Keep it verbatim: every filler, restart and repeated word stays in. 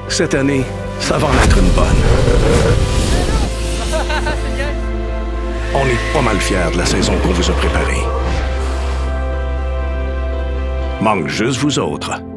Cette année, ça va en être une bonne. On est pas mal fiers de la saison qu'on vous a préparée. Manque juste vous autres.